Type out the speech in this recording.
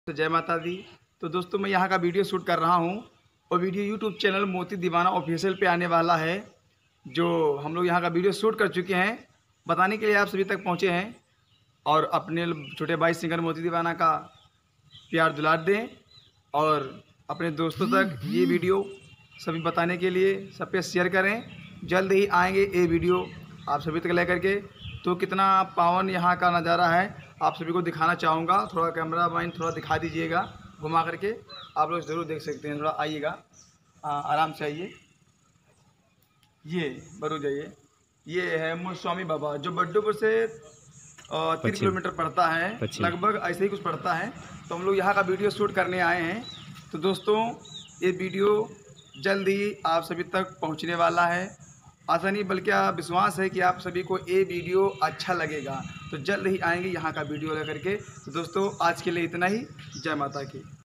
तो जय माता दी। तो दोस्तों मैं यहाँ का वीडियो शूट कर रहा हूँ और वीडियो यूट्यूब चैनल मोती दीवाना ऑफिशियल पे आने वाला है। जो हम लोग यहाँ का वीडियो शूट कर चुके हैं, बताने के लिए आप सभी तक पहुँचे हैं। और अपने छोटे भाई सिंगर मोती दीवाना का प्यार दुलार दें और अपने दोस्तों तक ये वीडियो सभी बताने के लिए सब पे शेयर करें। जल्द ही आएंगे ये वीडियो आप सभी तक लेकर के। तो कितना पावन यहाँ का नज़ारा है आप सभी को दिखाना चाहूँगा। थोड़ा कैमरा मैन थोड़ा दिखा दीजिएगा घुमा करके, आप लोग ज़रूर देख सकते हैं। थोड़ा आइएगा, आराम से आइए। ये बरू जाइए, ये है मुस्वामी बाबा जो बड्डूपुर से 3 किलोमीटर पड़ता है, लगभग ऐसे ही कुछ पड़ता है। तो हम लोग यहाँ का वीडियो शूट करने आए हैं। तो दोस्तों ये वीडियो जल्द ही आप सभी तक पहुँचने वाला है। आशा नहीं बल्कि विश्वास है कि आप सभी को ये वीडियो अच्छा लगेगा। तो जल्द ही आएंगे यहाँ का वीडियो लेकर के। तो दोस्तों आज के लिए इतना ही। जय माता की।